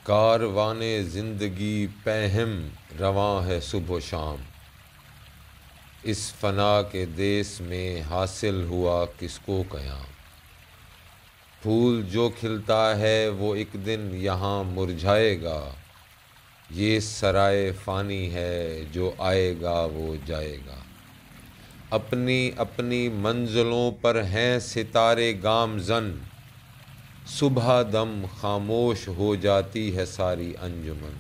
کاروان زندگی پہم رواں ہے صبح و شام، اس فنا کے دیس میں حاصل ہوا کس کو قیام۔ پھول جو کھلتا ہے وہ ایک دن یہاں مرجھائے گا، یہ سرائے فانی ہے جو آئے گا وہ جائے گا۔ اپنی اپنی منزلوں پر ہیں ستارے گامزن، صبح دم خاموش ہو جاتی ہے ساری انجمن۔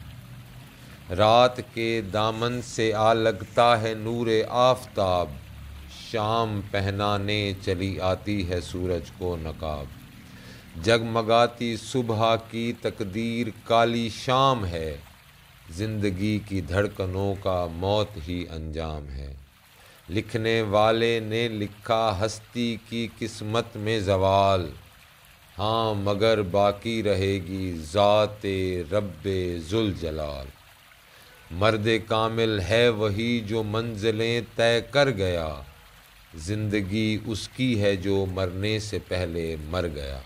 رات کے دامن سے آ لگتا ہے نور آفتاب، شام پہنانے چلی آتی ہے سورج کو نقاب۔ جگمگاتی صبح کی تقدیر کالی شام ہے، زندگی کی دھڑکنوں کا موت ہی انجام ہے۔ لکھنے والے نے لکھا ہستی کی قسمت میں زوال، ہاں مگر باقی رہے گی ذات رب ذوالجلال۔ مرد کامل ہے وہی جو منزلیں طے کر گیا، زندگی اس کی ہے جو مرنے سے پہلے مر گیا۔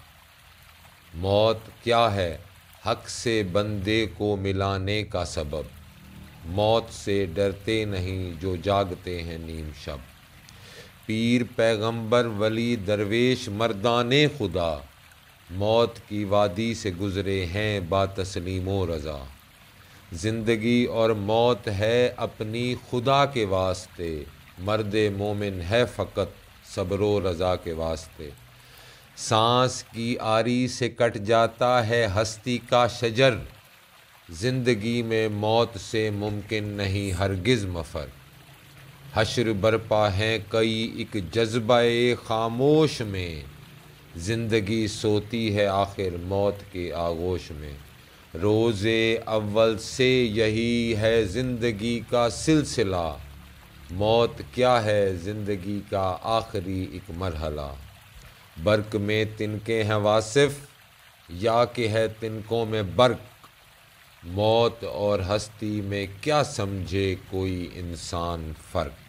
موت کیا ہے حق سے بندے کو ملانے کا سبب، موت سے ڈرتے نہیں جو جاگتے ہیں نیم شب۔ پیر پیغمبر ولی درویش مردان خدا، موت کی وادی سے گزرے ہیں با تسلیم و رضا۔ زندگی اور موت ہے اپنی خدا کے واسطے، مرد مومن ہے فقط صبر و رضا کے واسطے۔ سانس کی آری سے کٹ جاتا ہے ہستی کا شجر، زندگی میں موت سے ممکن نہیں ہرگز مفر۔ حشر برپا ہیں کئی ایک جذبہ خاموش میں، زندگی سوتی ہے آخر موت کے آغوش میں۔ روز اول سے یہی ہے زندگی کا سلسلہ، موت کیا ہے زندگی کا آخری ایک مرحلہ۔ برق میں تنکے ہیں واصف یا کہ ہے تنکوں میں برق، موت اور ہستی میں کیا سمجھے کوئی انسان فرق۔